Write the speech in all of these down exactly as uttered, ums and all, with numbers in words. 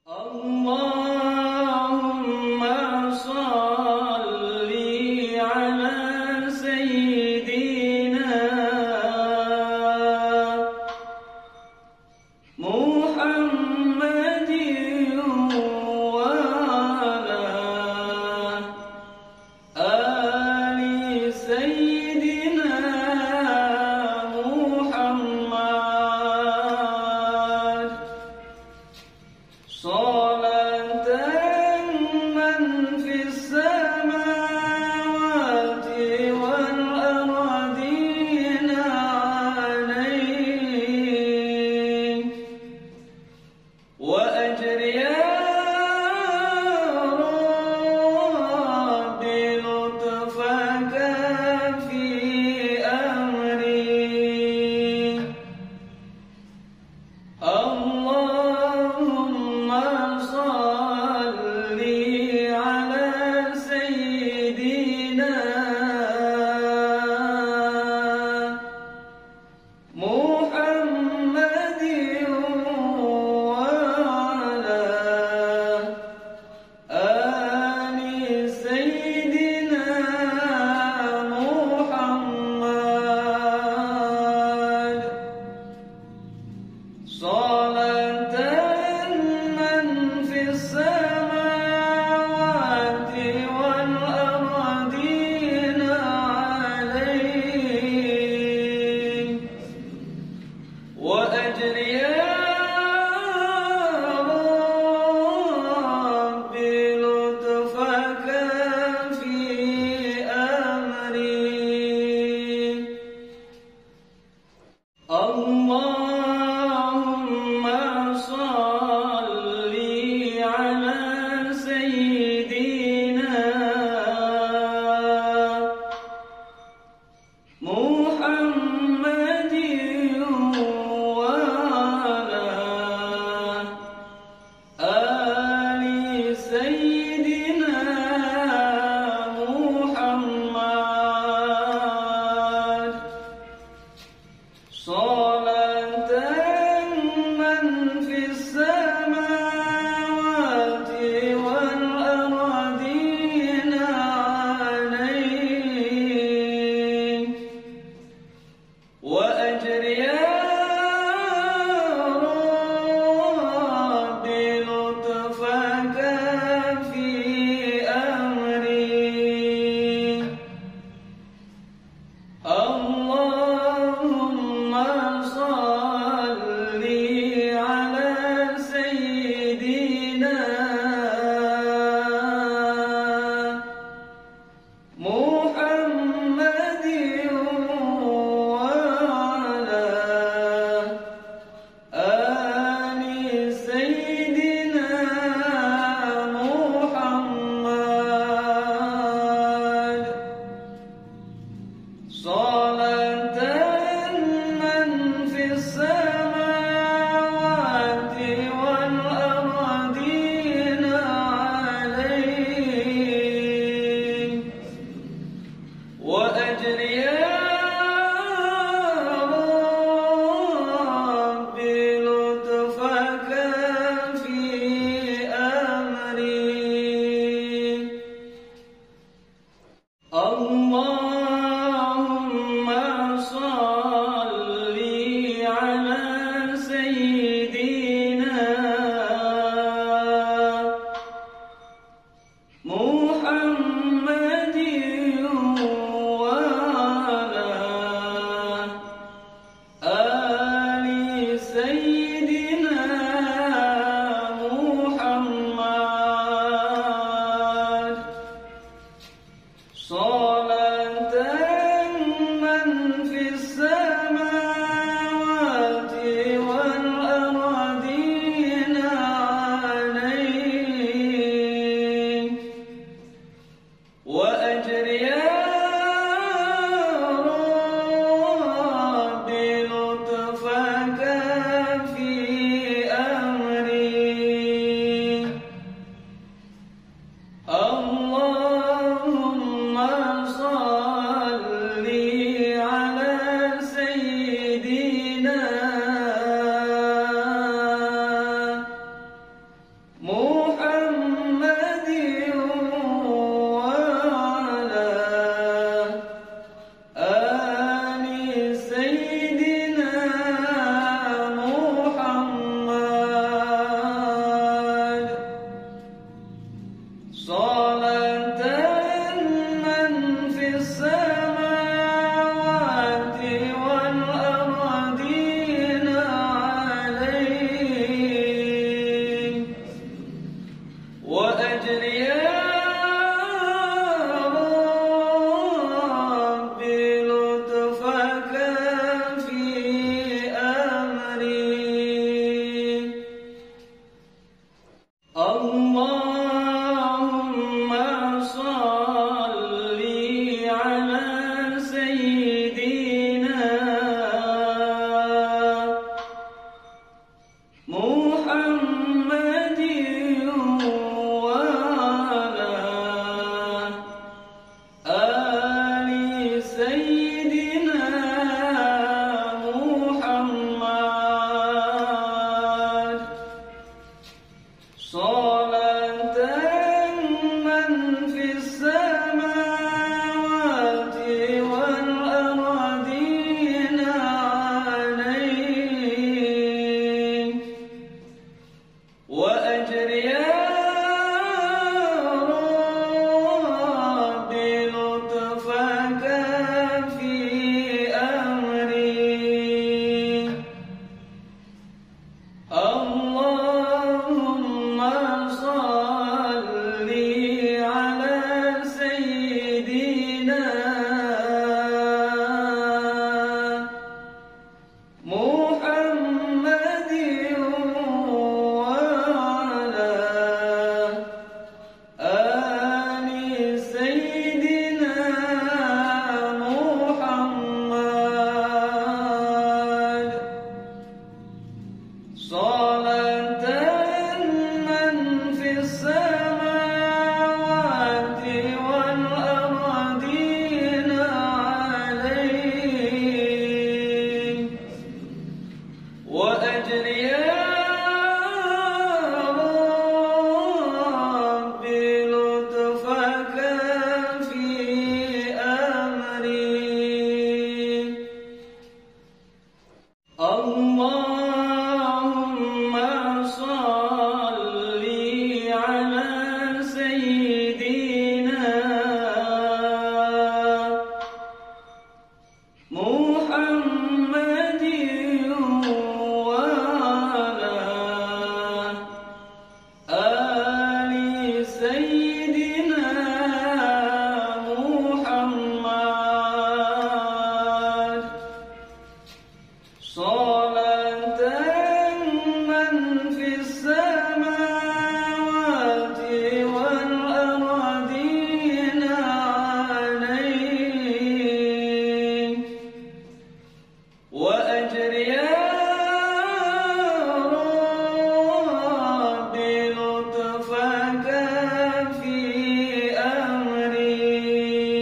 اللهم صل على سيدنا محمد وعلى آل سيدنا محمد صلاة من في السماوات والأرضين عليك وأجر يا رب لطفك في أمري. اللهم صل على سيدنا محمد وعلى آل سيدنا محمد صلاة من في السماوات والأرضين عليك وأجر يا رب لطفك في أمري. اللهم صل على سيدنا محمد وعلى آل سيدنا محمد صلاة من في السماوات والأرضين عليك وأجر يا رب لطفك في أمري. اللهم صل على سيدنا محمد وعلى صلاة من في السماوات والأرضين عليك وأجر يا رب لطفك في أمري.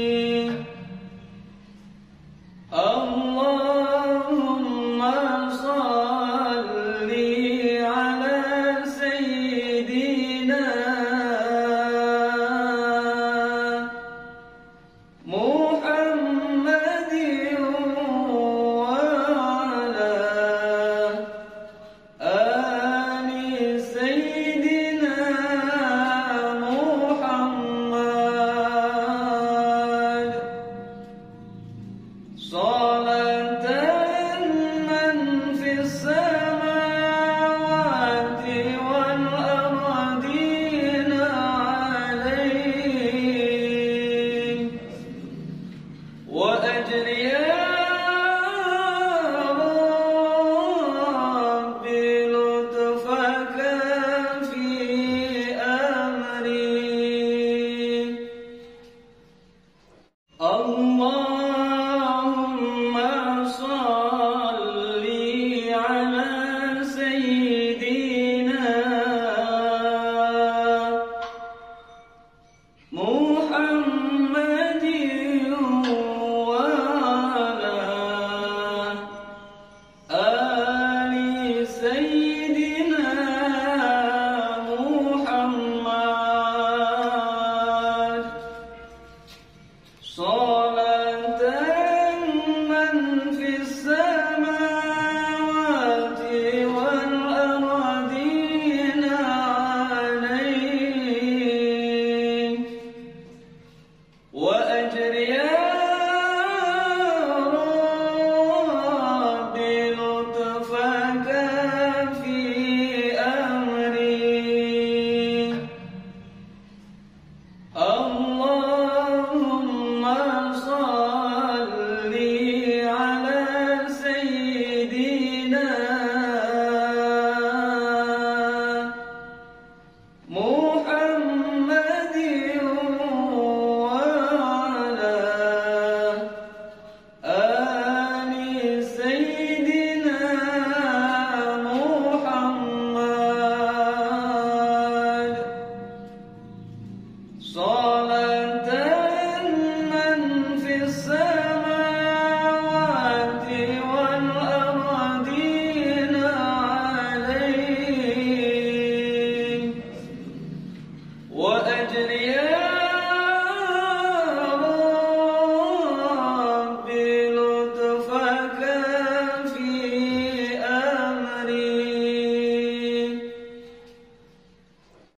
اللهم صل على سيدنا محمد وعلى آل سيدنا محمد. صلاة من في السماوات والأرضين عليك وأجر يا رب لطفك في أمري. اللهم صل على سيدنا محمد وعلى آل سيدنا محمد. صلاة من في السماوات والأرضين عليك وأجر يا رب لطفك في أمري. اللهم صل على سيدنا محمد وعلى آل سيدنا محمد. صلاة